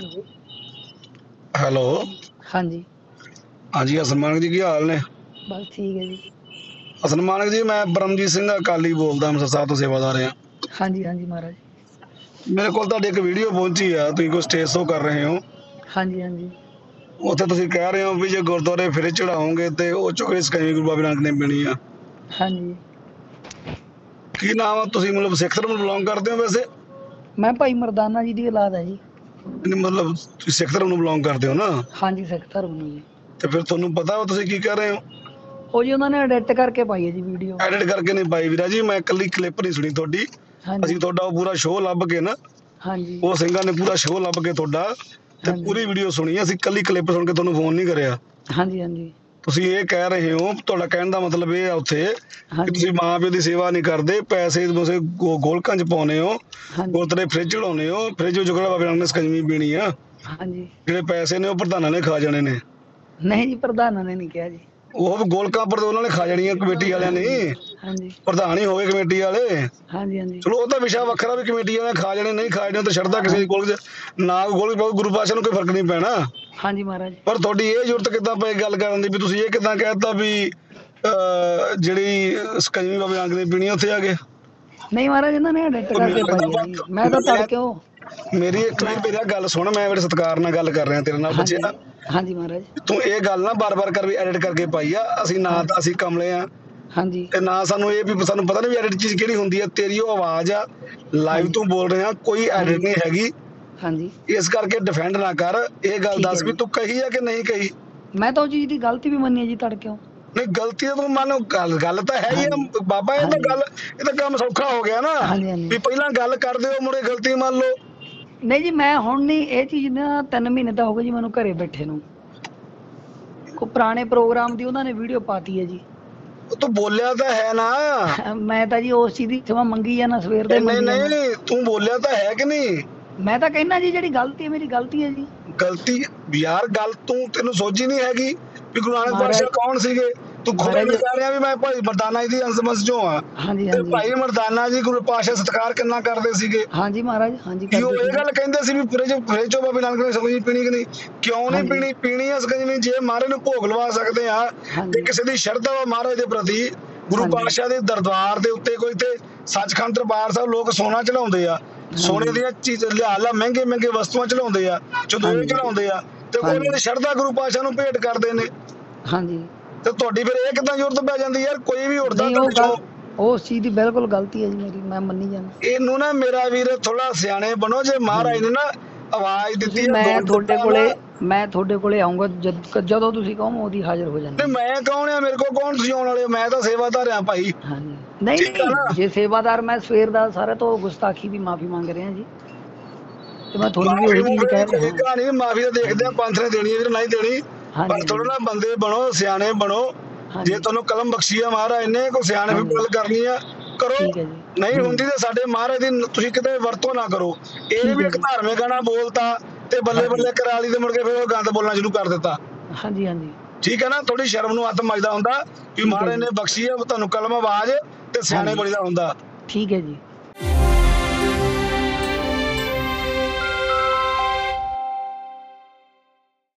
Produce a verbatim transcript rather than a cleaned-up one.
ਹਾਂਜੀ ਹੈਲੋ। ਹਾਂਜੀ ਹਾਂਜੀ ਹਸਨ ਮਾਨਕ ਜੀ ਕੀ ਹਾਲ ਨੇ? ਬਸ ਠੀਕ ਹੈ ਜੀ। ਹਸਨ ਮਾਨਕ ਜੀ ਮੈਂ ਪਰਮਜੀਤ ਸਿੰਘ ਅਕਾਲੀ ਬੋਲਦਾ ਅੰਮ੍ਰਿਤਸਰ ਸਾਹਿਬ ਤੋਂ ਸੇਵਾਦਾਰ ਹਾਂ। ਹਾਂਜੀ ਹਾਂਜੀ ਮਹਾਰਾਜ। ਮੇਰੇ ਕੋਲ ਤੁਹਾਡੀ ਇੱਕ ਵੀਡੀਓ ਪਹੁੰਚੀ ਆ, ਤੁਸੀਂ ਕੋਈ ਸਟੇਜ ਸ਼ੋ ਕਰ ਰਹੇ ਹੋ। ਹਾਂਜੀ ਹਾਂਜੀ ਉੱਥੇ ਤੁਸੀਂ ਕਹਿ ਰਹੇ ਹੋ ਵੀ ਜੇ ਗੁਰਦੁਆਰੇ ਫਿਰ ਚੜਾਓਗੇ ਤੇ ਉਹ ਚੋਂ ਕੋਈ ਸਕੰਜਵੀ ਗੁਰੂ ਬਾਬਾ ਨਾਨਕ ਨੇ ਪੀਣੀ ਆ। ਹਾਂਜੀ ਕੀ ਨਾਮ ਆ? ਤੁਸੀਂ ਮਤਲਬ ਸਿੱਖ ਧਰਮ ਨੂੰ ਬਿਲੋਂਗ ਕਰਦੇ ਹੋ ਵੈਸੇ? ਮੈਂ ਭਾਈ ਮਰਦਾਨਾ ਜੀ ਦੀ ਔਲਾਦ ਹੈ ਜੀ। ਨਹੀਂ, ਮਤਲਬ ਤੁਸੀਂ ਸਿੱਖ ਧਰਮ ਨੂੰ ਬਿਲੋਂਗ ਕਰਦੇ ਹੋ ਨਾ? ਹਾਂਜੀ ਸਿੱਖ ਧਰਮ ਨੂੰ ਜੀ। ਤੇ ਫਿਰ ਤੁਹਾਨੂੰ ਪਤਾ ਵਾ ਤੁਸੀਂ ਕੀ ਕਰ ਰਹੇ ਹੋ? ਉਹ ਜੀ ਉਹਨਾਂ ਨੇ ਐਡਿਟ ਕਰਕੇ ਪਾਈ ਹੈ ਜੀ ਵੀਡੀਓ। ਐਡਿਟ ਕਰਕੇ ਨਹੀਂ ਪਾਈ ਵੀਰਾ ਜੀ, ਮੈਂ ਇਕੱਲੀ ਕਲਿੱਪ ਨਹੀਂ ਸੁਣੀ ਤੁਹਾਡੀ। ਹਾਂਜੀ ਅਸੀਂ ਤੁਹਾਡਾ ਉਹ ਪੂਰਾ ਸ਼ੋਅ ਲੱਭ ਕੇ ਨਾ, ਹਾਂਜੀ ਉਹ ਸਿੰਘਾਂ ਨੇ ਪੂਰਾ ਸ਼ੋਅ ਲੱਭ ਕੇ ਤੁਹਾਡਾ ਤੇ ਹਾਂਜੀ ਪੂਰੀ ਵੀਡੀਓ ਸੁਣੀ। ਅਸੀਂ ਇਕੱਲੀ ਕਲਿੱਪ ਸੁਣ ਕੇ ਤੁਹਾਨੂੰ ਫੋਨ ਨਹੀਂ ਕਰਿਆ। ਹਾਂਜੀ ਹਾਂਜੀ ਤੁਸੀਂ ਇਹ ਕਹਿ ਰਹੇ ਹੋ, ਤੁਹਾਡਾ ਕਹਿਣ ਦਾ ਮਤਲਬ ਇਹ ਆ ਉੱਥੇ ਕਿ ਤੁਸੀਂ ਹਾਂਜੀ ਮਾਂ ਪਿਓ ਦੀ ਸੇਵਾ ਨਹੀਂ ਕਰਦੇ, ਪੈਸੇ ਤੁਸੀਂ ਗੋ- ਗੋਲਕਾਂ 'ਚ ਪਾਉਂਦੇ ਹੋ, ਹਾਂਜੀ ਗੁਰਦੁਆਰੇ ਫਰਿੱਜ ਚੜਾਉਂਦੇ ਹੋ, ਫਰਿੱਜ ਵਿੱਚ ਕਿਹੜਾ ਬਾਬੇ ਨਾਨਕ ਨੇ ਸਕੰਜਵੀ ਪੀਣੀ ਆ? ਹਾਂਜੀ ਜਿਹੜੇ ਪੈਸੇ ਨੇ ਉਹ ਪ੍ਰਧਾਨਾਂ ਨੇ ਖਾ ਜਾਣੇ ਨੇ। ਨਹੀਂ ਜੀ, ਪ੍ਰਧਾਨਾਂ ਨੇ ਨਹੀਂ ਕਿਹਾ ਜੀ। ਉਹ ਵੀ ਗੋਲਕਾਂ ਪਰ ਉਹਨਾਂ ਨੇ ਖਾ ਜਾਣੀਆਂ ਕਮੇਟੀ ਵਾਲਿਆਂ ਨੇ। ਹਾਂਜੀ ਹਾਂਜੀ ਪ੍ਰਧਾਨ ਹੀ ਹੋਵੇ ਕਮੇਟੀ ਵਾਲੇ। ਹਾਂਜੀ ਹਾਂਜੀ ਚਲੋ ਉਹ ਤਾਂ ਵਿਸ਼ਾ ਵੱਖਰਾ ਵੀ ਕਮੇਟੀ ਵਾਲਿਆਂ ਨੇ ਖਾ ਜਾਣੇ ਨਹੀਂ ਖਾ ਜਾਣੇ, ਤਾਂ ਛੱਡਦਾ ਕਿਸੇ ਦੀ ਗੋਲ ਨਾ ਗੋਲ ਗੁਰੂ ਪਾਤਸ਼ਾਹ ਨੂੰ ਕੋਈ ਫਰਕ ਨਹੀਂ ਪੈਣਾ। ਹਾਂਜੀ ਮਹਾਰਾਜ। ਪਰ ਤੁਹਾਡੀ ਇਹ ਜ਼ਰੂਰਤ ਕਿੱਦਾਂ ਪਈ ਗੱਲ ਕਰਨ ਦੀ ਵੀ ਤੁਸੀਂ ਇਹ ਕਿੱਦਾਂ ਕਹਿਤਾ ਵੀ ਅਹ ਜਿਹੜੀ ਸਕੰਜਵੀ ਬਾਬੇ ਨਾਨਕ ਨੇ ਪੀਣੀ ਉੱਥੇ ਆ ਕੇ? ਨਹੀਂ ਮਹਾਰਾਜ, ਇਹਨਾਂ ਨੇ ਐਡਿਟ ਕਰਕੇ ਪਾਈ ਹੈ ਜੀ। ਮੈਂ ਤਾਂ ਤੜਕਿਓ ਮੇਰੀ ਇੱਕ ਵਾਰ ਮੇਰਾ ਗੱਲ ਸੁਣ, ਮੈਂ ਬੜੇ ਸਤਿਕਾਰ ਨਾਲ ਗੱਲ ਕਰ ਰਿਹਾ ਤੇਰੇ ਨਾਲ ਹਾਂਜੀ ਬੱਚਿਆ। ਹਾਂਜੀ ਮਹਾਰਾਜ। ਤੂੰ ਇਹ ਗੱਲ ਨਾ ਬਾਰ-ਬਾਰ ਕਰ ਵੀ ਐਡਿਟ ਕਰਕੇ ਪਾਈ ਆ। ਅਸੀਂ ਨਾ ਤਾਂ ਅਸੀਂ ਕਮਲੇ ਆ ਹਾਂਜੀ ਤੇ ਨਾ ਸਾਨੂੰ ਇਹ ਵੀ ਸਾਨੂੰ ਪਤਾ ਨਹੀਂ ਵੀ ਐਡਿਟ ਚੀਜ਼ ਕਿਹੜੀ ਹੁੰਦੀ ਆ। ਤੇਰੀ ਉਹ ਆਵਾਜ਼ ਆ, ਲਾਈਵ ਤੂੰ ਬੋਲ ਰਿਹਾ, ਕੋਈ ਐਡਿਟ ਨਹੀਂ ਹੈਗੀ। ਹਾਂਜੀ ਇਸ ਕਰਕੇ ਡਿਫੈਂਡ ਨਾ ਕਰ। ਇਹ ਗੱਲ ਠੀਕ ਹੈ ਦੱਸ ਵੀ ਜੀ। ਤੂੰ ਕਹੀ ਆ ਕਿ ਨਹੀਂ ਕਹੀ? ਮੈਂ ਤਾਂ ਉਹ ਚੀਜ਼ ਦੀ ਗਲਤੀ ਵੀ ਮੰਨੀ ਹੈ ਜੀ ਤੜਕਿਓ। ਨਹੀਂ ਗਲਤੀ ਤਾਂ ਤੂੰ ਮੰਨ, ਗੱਲ ਗੱਲ ਤਾਂ ਹੈ ਹੀ ਆ ਬਾਬਾ। ਇਹ ਤਾਂ ਹਾਂਜੀ ਗੱਲ ਇਹ ਤਾਂ ਕੰਮ ਸੌਖਾ ਹੋ ਗਿਆ ਨਾ ਹਾਂਜੀ ਹਾਂਜੀ ਵੀ ਪਹਿਲਾਂ ਗੱਲ ਕਰਦੇ ਹੋ ਮੁੜੇ ਗਲਤੀ ਮੰਨ ਲਓ। ਨਹੀਂ ਜੀ, ਮੈਂ ਹੁਣ ਨਹੀਂ ਇਹ ਚੀਜ਼ ਨਾ, ਤਿੰਨ ਮਹੀਨੇ ਤਾਂ ਹੋ ਗਏ ਜੀ ਮੈਨੂੰ ਘਰੇ ਬੈਠੇ ਨੂੰ। ਕੋ ਪੁਰਾਣੇ ਪ੍ਰੋਗਰਾਮ ਦੀ ਉਹਨਾਂ ਨੇ ਵੀਡੀਓ ਪਾਤੀ ਹੈ ਜੀ। ਤੂੰ ਬੋਲਿਆ ਤਾਂ ਹੈ ਨਾ। ਮੈਂ ਤਾਂ ਜੀ ਉਸ ਚੀਜ਼ ਦੀ ਖਿਮਾ ਮੰਗੀ ਜਾਣਾ, ਸਵੇਰ ਦੇ ਨਹੀਂ ਮੰਗੀ ਜਾਣਾ। ਨਹੀਂ ਤੂੰ ਬੋਲਿਆ ਤਾਂ ਹੈ ਕਿ ਨਹੀਂ? ਮੈਂ ਤਾਂ ਕਹਿਣਾ ਜੀ ਜਿਹੜੀ ਗਲਤੀ ਹੈ ਮੇਰੀ ਗਲਤੀ ਹੈ ਜੀ। ਗਲਤੀ ਯਾਰ, ਗੱਲ ਤੂੰ ਤੈਨੂੰ ਸੋਝੀ ਨਹੀਂ ਹੈਗੀ ਵੀ ਗੁਰੂ ਨਾਨਕ ਮਹਾਰਾਜ ਪਾਤਸ਼ਾਹ ਕੌਣ ਸੀਗੇ? ਤੂੰ ਖੁਦ ਮਹਾਰਾਜ ਕਹਿ ਰਿਹਾ ਵੀ ਮੈਂ ਭਾਈ ਮਰਦਾਨਾ ਜੀ ਦੀ ਅੰਸ਼ ਚੋਂ ਆ। ਹਾਂਜੀ ਤੇ ਹਾਂਜੀ ਭਾਈ ਮਰਦਾਨਾ ਜੀ ਗੁਰੂ ਪਾਤਸ਼ਾਹ ਸਤਿਕਾਰ ਕਿੰਨਾ ਕਰਦੇ ਸੀਗੇ। ਹਾਂਜੀ ਮਹਾਰਾਜ। ਹਾਂਜੀ ਕੀ ਉਹ ਕਰਦੇ ਇਹ ਸੀ। ਗੱਲ ਕਹਿੰਦੇ ਸੀ ਵੀ ਫਰਿੱਜ ਫਰਿੱਜੋਂ ਬਾਬੇ ਨਾਨਕ ਨੇ ਸਕੰਜਵੀ ਪੀਣੀ ਕਿ ਨਹੀਂ? ਕਿਉਂ ਨਹੀਂ ਹਾਂਜੀ ਪੀਣੀ? ਪੀਣੀ ਆ ਸਕੰਜਵੀ ਜੇ ਮਹਾਰਾਜ ਨੂੰ ਭੋਗ ਲਵਾ ਸਕਦੇ ਆ ਤੇ ਹਾਂਜੀ ਕਿਸੇ ਦੀ ਸ਼ਰਧਾ ਵਾ ਮਹਾਰਾਜ ਦੇ ਪ੍ਰਤੀ। ਗੁਰੂ ਹਾਂਜੀ ਪਾਤਸ਼ਾਹ ਦੇ ਦਰਬਾਰ ਦੇ ਉੱਤੇ ਕੋਈ ਤੇ ਸੱਚਖੰਡ ਦਰਬਾਰ ਸਾਹਿਬ ਲੋਕ ਸੋਨਾ ਚੜਾਉਂਦੇ ਆ, ਸੋਨੇ ਹਾਂਜੀ ਦੀਆਂ ਚੀਜ਼ਾਂ ਲਿਆ ਲਾ ਮਹਿੰਗੇ ਮਹਿੰਗੇ ਵਸਤੂਆਂ ਚੜਾਉਂਦੇ ਆ, ਚੰਦੋਏ ਹਾਂਜੀ ਚੜਾਉਂਦੇ ਆ ਤੇ ਹਾਂਜੀ ਉਹਨਾਂ ਦੀ ਸ਼ਰਧਾ ਗੁਰੂ ਪਾਤਸ਼ਾਹ ਨੂੰ ਭੇਟ ਕਰਦੇ ਨੇ। ਹਾਂਜੀ ਤੇ ਤੁਹਾਡੀ ਫਿਰ ਇਹ ਕਿੱਦਾਂ ਜ਼ਰੂਰਤ ਪੈ ਜਾਂਦੀ ਯਾਰ? ਕੋਈ ਵੀ ਉੱਠਦਾ ਨਹੀਂ, ਤਾਂ ਉਹ ਗੱਲ ਪਿੱਛੋਂ ਉਸ ਚੀਜ਼ ਦੀ ਬਿਲਕੁਲ ਗਲਤੀ ਹੈ ਜੀ ਮੇਰੀ, ਮੈਂ ਮੰਨੀ ਜਾਣਾ। ਇਹਨੂੰ ਨਾ ਮੇਰਾ ਵੀਰ ਥੋੜਾ ਸਿਆਣੇ ਬਣੋ। ਜੇ ਮਹਾਰਾਜ ਹਾਂਜੀ ਨੇ ਨਾ ਆਵਾਜ਼ ਦਿੱਤੀ ਤੁਸੀਂ, ਆ, ਮੈਂ ਦੌੜ ਤੁਹਾਡੇ ਦਿੱਤਾ ਕੋਲੇ ਨਾ। ਮੈਂ ਤੁਹਾਡੇ ਕੋਲੇ ਆਉਂਗਾ ਜਦ ਜਦੋਂ ਤੁਸੀਂ ਕਹੋ ਮੈਂ ਉਹਦੀ ਹਾਜ਼ਰ ਹੋ ਤੇ ਜਾਣਾ। ਮੈਂ ਕੌਣ ਆ? ਮੇਰੇ ਕੋਲ ਕੌਣ ਤੁਸੀਂ ਆਉਣ ਵਾਲੇ? ਮੈਂ ਤਾਂ ਸੇਵਾਦਾਰ ਆ ਭਾਈ। ਹਾਂਜੀ ਨਹੀਂ ਠੀਕ ਆ ਨਾ? ਨਹੀਂ, ਜੇ ਸੇਵਾਦਾਰ ਮੈਂ ਸਵੇਰ ਦਾ ਸਾਰਾ ਤੋਂ ਗੁਸਤਾਖੀ ਦੀ ਮਾਫੀ ਮੰਗ ਰਿਹਾ ਜੀ, ਤੇ ਮੈਂ ਤੁਹਾਨੂੰ ਵੀ ਮਾਫੀ ਉਹੀ ਚੀਜ਼ ਕਹਿ ਕੋਈ ਰਿਹਾ। ਕਹਾਣੀ ਨਹੀਂ, ਮਾਫੀ ਤਾਂ ਦੇਖਦੇ ਆ ਪੰਥ ਨੇ ਦੇਣੀ ਹੈ ਵੀਰ, ਨਹੀਂ ਦੇਣੀ। ਹਾਂਜੀ ਪਰ ਥੋੜਾ ਹਾਂਜੀ ਨਾ ਬੰਦੇ ਬਣੋ, ਸਿਆਣੇ ਬਣੋ। ਜੇ ਹਾਂਜੀ ਤੁਹਾਨੂੰ ਕਲਮ ਬਖਸ਼ੀ ਆ ਮਹਾਰਾਜ ਨੇ, ਕੋਈ ਸਿਆਣੇ ਵੀ ਹਾਂਜੀ ਗੱਲ ਕਰਨੀ ਆ ਕਰੋ। ਠੀਕ ਹੈ ਜੀ। ਨਹੀਂ ਹੂੰ ਹੁੰਦੀ ਤੇ ਸਾਡੇ ਮਹਾਰਾਜ ਦੀ ਤੁਸੀਂ ਕਿਤੇ ਵਰਤੋਂ ਨਾ ਕਰੋ। ਇਹ ਠੀਕ ਵੀ ਹੈ ਇੱਕ ਜੀ। ਧਾਰਮਿਕ ਗਾਣਾ ਬੋਲਤਾ ਤੇ ਬੱਲੇ ਹਾਂਜੀ ਬੱਲੇ ਕਰਾ ਲਈ ਤੇ ਮੁੜ ਕੇ ਫਿਰ ਉਹ ਗੰਦ ਬੋਲਣਾ ਸ਼ੁਰੂ ਕਰ ਦਿੱਤਾ। ਹਾਂਜੀ ਹਾਂਜੀ ਠੀਕ ਹੈ ਨਾ? ਥੋੜੀ ਸ਼ਰਮ ਨੂੰ ਹੱਥ ਮੱਜਦਾ ਹੁੰਦਾ ਵੀ ਠੀਕ ਹੈ ਮਹਾਰਾਜ ਜੀ। ਨੇ ਬਖਸ਼ੀ ਆ ਤੁਹਾਨੂੰ ਕਲਮ ਆਵਾਜ਼ ਤੇ ਸਿਆਣੇ ਹਾਂਜੀ ਬਣੀਦਾ ਹੁੰਦਾ। ਠੀਕ ਹੈ ਜੀ।